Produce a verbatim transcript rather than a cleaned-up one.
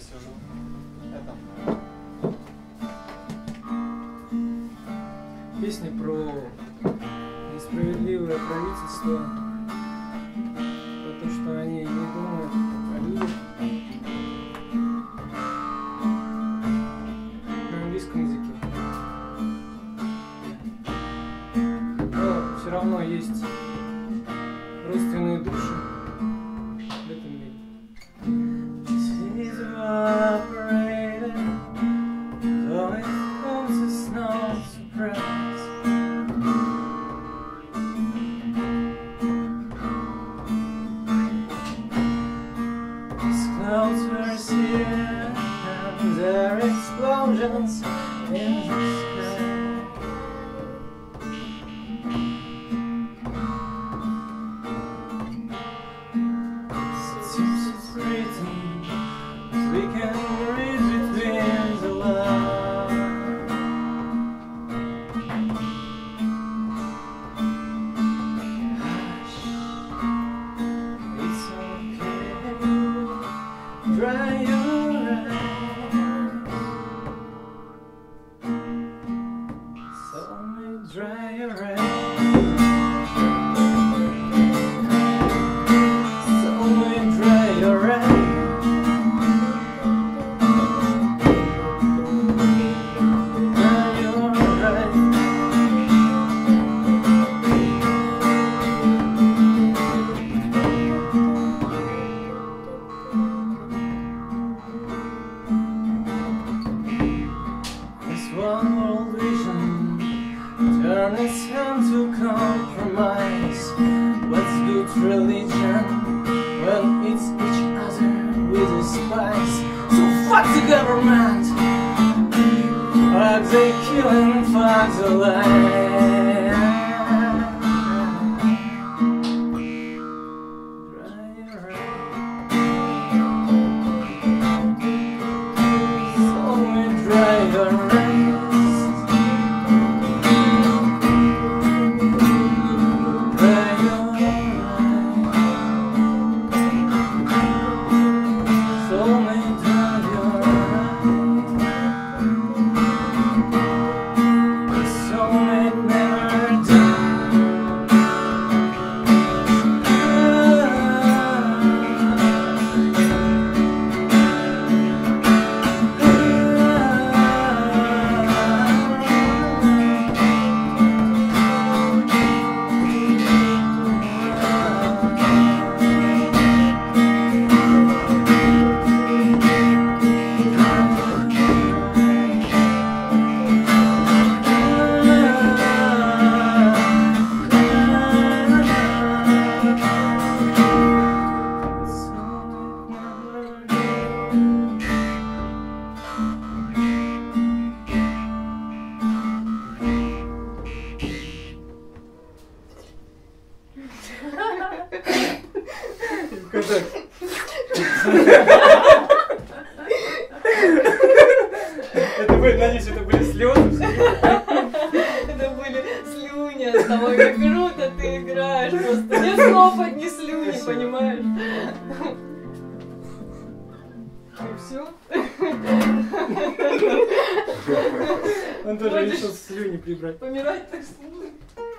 сижу. Это. Песни про несправедливое правительство, про то, что они не думают о людях. На английском языке. Но все равно есть родственные души в этом мире. Explosions in the sky. It seems it's written, we can read between the lines. Hush, it's okay, dry your eyes. Dry your eyes. So we dry your eyes. Dry your eyes. This one world vision turn its hand to compromise. What's good religion when it's each other with a spice? So fuck the government, fuck the killing, fuck the lie. Dry your eyes. So we dry your eyes. Это были, надеюсь, это были слезы. Это были слюни от того, как круто ты играешь. Просто нет слов, одни слюни, понимаешь? И все. Он тоже решил слюни прибрать. Помирать так сложно.